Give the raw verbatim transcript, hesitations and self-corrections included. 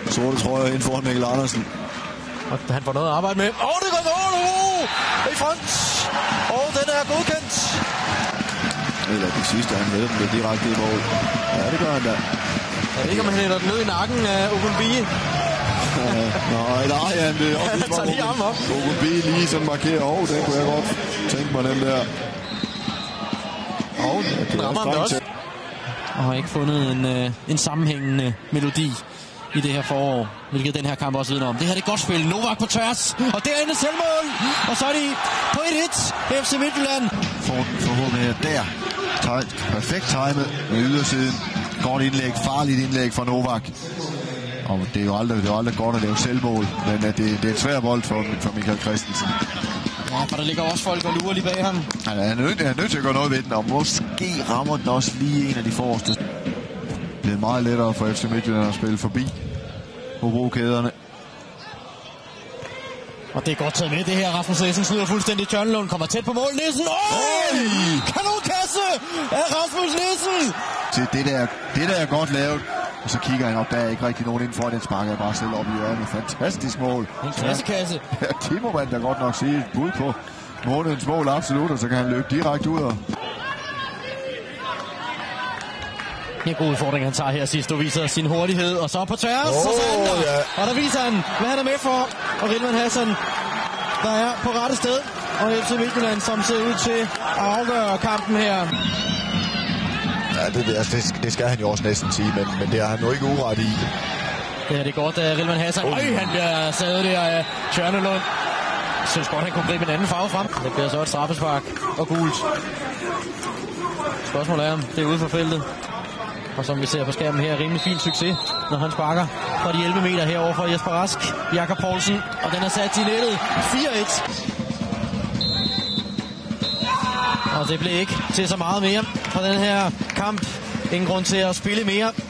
sorte trøje ind foran Mikkel Andersen. Og han får noget at arbejde med. Åh, oh, det går mål! Uh, I front! Og den er godkendt. Eller det sidste, han ved, det direkte i mål. Ja, det gør han da. Jeg ved ikke, om han hætter den ned i nakken af Ogunbiyi. Nej, nej, han det er også han tager lige armen op. Ogunbiyi lige sådan markerer. Åh, oh, den kunne jeg godt tænke mig, den der. Åh, oh, ja, det rammer han det også. Og har ikke fundet en, øh, en sammenhængende melodi i det her forår, hvilket den her kamp også vidner om. Det her det er godt spil. Novak på tværs, og derinde selvmål. Og så er de på et et F C Midtjylland. For, forhåbentlig her der. Perfekt timet med ydersiden. Godt indlæg, farligt indlæg fra Novak. Og det er jo aldrig, det er jo aldrig godt at lave selvmål, men det, det er en svær bold for, for Michael Christensen. Ja, for der ligger også folk og lurer lige bag ham. Han er nødt, han er nødt til at gøre noget ved den, og måske rammer den også lige en af de forreste. Det er meget lettere for F C Midtjylland at spille forbi Hobro-kæderne. Og det er godt taget med det her. Rasmus Nielsen snyder fuldstændig. Tjørnelund kommer tæt på mål. Nielsen! Øj! Kanonkasse af Rasmus Nielsen! Se, det der, det der er godt lavet. Og så kigger han op, der er ikke rigtig nogen indenfor. Den sparker bare selv op i hjørnet. Fantastisk mål. En klassekasse. Ja, det må man da godt nok sige. Bud på månedens mål, absolut. Og så kan han løbe direkte ud. Og en god udfordring, han tager her sidst. Du viser sin hurtighed, og så på tværs, oh, og så ja. Og der viser han, hvad han er med for. Og Rilman Hassan, der er på rette sted. Og F C Midtjylland, som ser ud til at afgøre kampen her. Ja, det, altså, det, det skal han jo også næsten sige, men, men det er han jo ikke uret i. Det er det godt, at Rilman Hassan. Øj, han bliver sadet der af Tjørnelund. Jeg synes godt, han kunne gribe en anden farve frem. Det bliver så et straffespark og gult. Spørgsmålet er, om det er ude for feltet. Og som vi ser på skærmen her, rimelig fin succes, når han sparker fra de elleve meter herover fra Jesper Rask, Jakob Poulsen, og den er sat i nettet. fire et. Og det blev ikke til så meget mere fra den her kamp. Ingen grund til at spille mere.